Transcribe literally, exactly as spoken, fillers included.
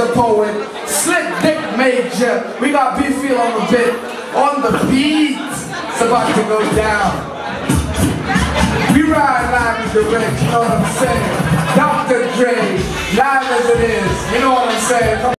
the poet, Slick Dick Major. We got B-Feel on the bit, on the beat. It's about to go down. We ride live and direct, you know what I'm saying? Doctor Dre, live as it is, you know what I'm saying?